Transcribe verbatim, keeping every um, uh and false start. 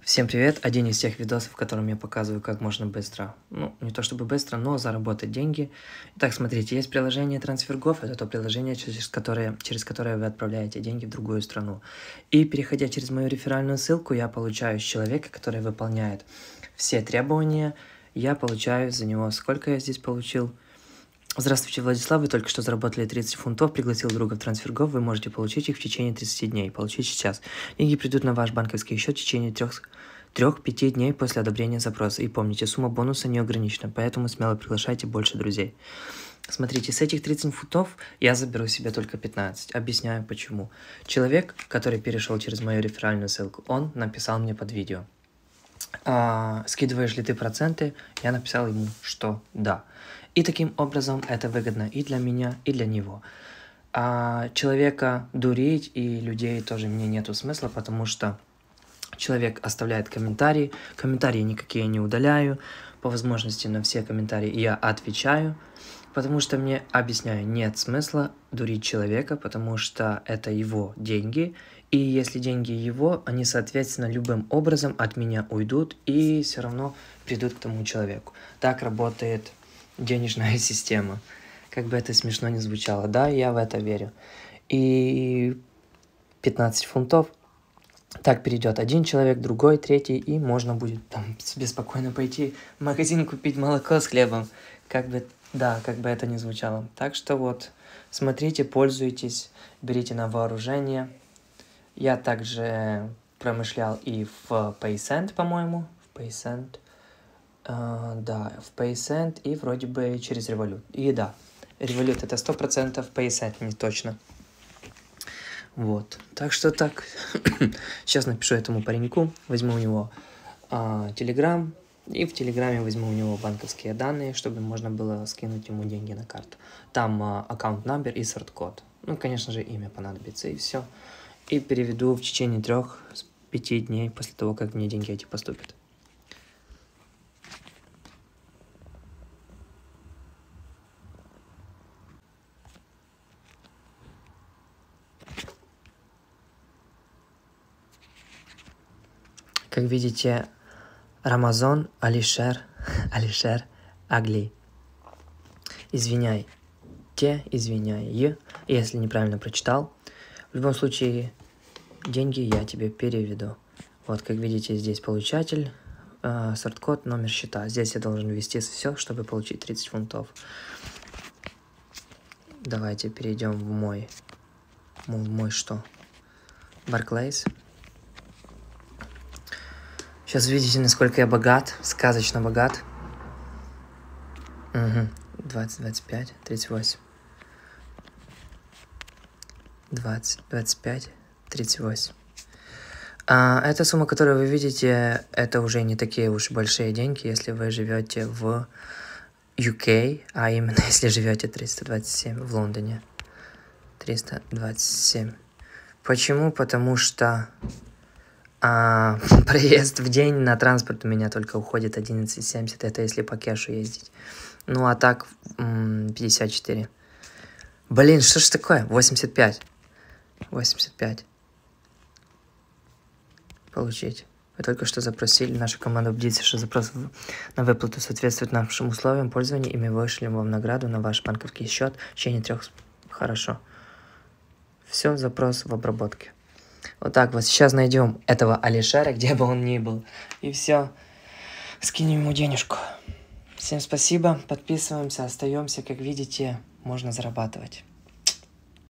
Всем привет! Один из тех видосов, в котором я показываю, как можно быстро, ну, не то чтобы быстро, но заработать деньги. Итак, смотрите, есть приложение TransferGo, это то приложение, через которое, через которое вы отправляете деньги в другую страну. И переходя через мою реферальную ссылку, я получаю с человека, который выполняет все требования, я получаю за него, сколько я здесь получил? Здравствуйте, Владислав, вы только что заработали тридцать фунтов, пригласил друга в TransferGo, вы можете получить их в течение тридцати дней, получить сейчас. Деньги придут на ваш банковский счет в течение трёх-пяти дней после одобрения запроса. И помните, сумма бонуса не ограничена, поэтому смело приглашайте больше друзей. Смотрите, с этих тридцати фунтов я заберу себе только пятнадцать. Объясняю почему. Человек, который перешел через мою реферальную ссылку, он написал мне под видео. А, скидываешь ли ты проценты? Я написал ему, что да. И таким образом это выгодно и для меня, и для него. А человека дурить и людей тоже мне нету смысла, потому что человек оставляет комментарии, комментарии никакие не удаляю, по возможности на все комментарии я отвечаю, потому что мне, объясняю, нет смысла дурить человека, потому что это его деньги, и если деньги его, они, соответственно, любым образом от меня уйдут и все равно придут к тому человеку. Так работает денежная система. Как бы это смешно не звучало. Да, я в это верю. И пятнадцать фунтов. Так перейдет один человек, другой, третий, и можно будет там себе спокойно пойти в магазин купить молоко с хлебом. Как бы, да, как бы это ни звучало. Так что вот, смотрите, пользуйтесь, берите на вооружение. Я также промышлял и в PaySend, по-моему. В PaySend. Uh, да, в PaySend и вроде бы через Revolut. И да, Revolut это сто процентов, PaySend не точно. Вот, так что так. Сейчас напишу этому пареньку, возьму у него uh, Telegram, и в Телеграме возьму у него банковские данные, чтобы можно было скинуть ему деньги на карту. Там uh, аккаунт номер и сорт-код. Ну, конечно же, имя понадобится, и все. И переведу в течение трех-пяти дней после того, как мне деньги эти поступят. Как видите, Рамазан Алишер, Алишер Агли. Извиняй, те, извиняй, если неправильно прочитал. В любом случае, деньги я тебе переведу. Вот, как видите, здесь получатель, э, сорт-код, номер счета. Здесь я должен ввести все, чтобы получить тридцать фунтов. Давайте перейдем в мой, в мой что? Barclays. Сейчас видите, насколько я богат, сказочно богат. Угу. двадцать, двадцать пять, тридцать восемь. двадцать, двадцать пять, тридцать восемь. А, эта сумма, которую вы видите, это уже не такие уж большие деньги, если вы живете в ю кей, а именно если живете триста двадцать семь в Лондоне. триста двадцать семь. Почему? Потому что А, проезд в день на транспорт у меня только уходит одиннадцать семьдесят, это если по кэшу ездить. Ну, а так пятьдесят четыре. Блин, что ж такое? восемьдесят пять. восемьдесят пять. Получить. Вы только что запросили, наша команда убедится, что запрос на выплату соответствует нашим условиям пользования, и мы вышлем вам награду на ваш банковский счет в течение трех... Хорошо. Все, запрос в обработке. Вот так вот, сейчас найдем этого Алишера, где бы он ни был. И все, скинем ему денежку. Всем спасибо, подписываемся, остаемся. Как видите, можно зарабатывать.